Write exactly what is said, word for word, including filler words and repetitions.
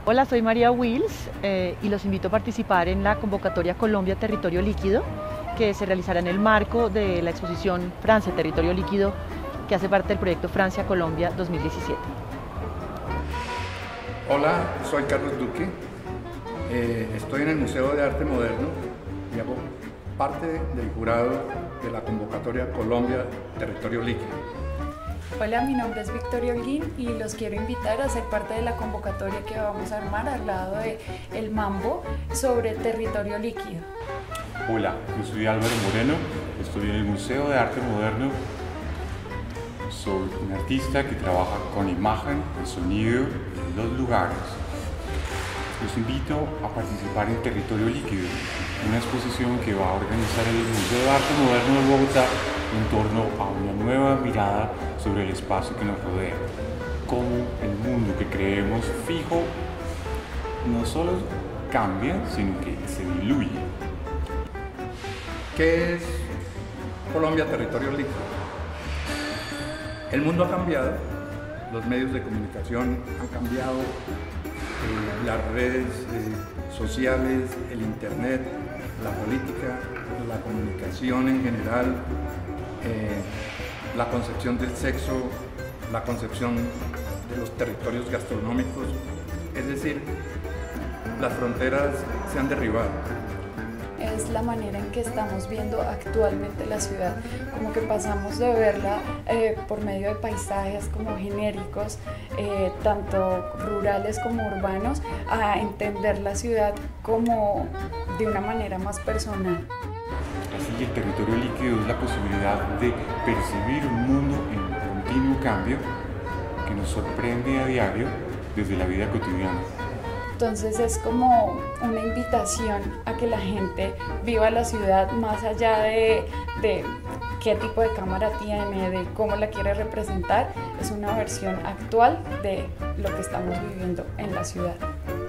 Hola, soy María Wills eh, y los invito a participar en la convocatoria Colombia Territorio Líquido, que se realizará en el marco de la exposición Francia Territorio Líquido, que hace parte del proyecto Francia-Colombia dos mil diecisiete. Hola, soy Carlos Duque, eh, estoy en el Museo de Arte Moderno y hago parte del jurado de la convocatoria Colombia Territorio Líquido. Hola, mi nombre es Victoria Holguín y los quiero invitar a ser parte de la convocatoria que vamos a armar al lado de El Mambo sobre territorio líquido. Hola, yo soy Álvaro Moreno, estoy en el Museo de Arte Moderno. Soy un artista que trabaja con imagen y sonido en los lugares. Los invito a participar en Territorio Líquido, una exposición que va a organizar el Museo de Arte Moderno de Bogotá en torno a una nueva mirada sobre el espacio que nos rodea, cómo el mundo que creemos fijo no solo cambia, sino que se diluye. ¿Qué es Colombia Territorio Líquido? El mundo ha cambiado, los medios de comunicación han cambiado, eh, las redes eh, sociales, el internet, la política, la comunicación en general, eh, la concepción del sexo, la concepción de los territorios gastronómicos, es decir, las fronteras se han derribado. Es la manera en que estamos viendo actualmente la ciudad, como que pasamos de verla eh, por medio de paisajes como genéricos, eh, tanto rurales como urbanos, a entender la ciudad como de una manera más personal. Así, el territorio líquido es la posibilidad de percibir un mundo en continuo cambio que nos sorprende a diario desde la vida cotidiana. Entonces es como una invitación a que la gente viva la ciudad más allá de, de qué tipo de cámara tiene, de cómo la quiere representar. Es una versión actual de lo que estamos viviendo en la ciudad.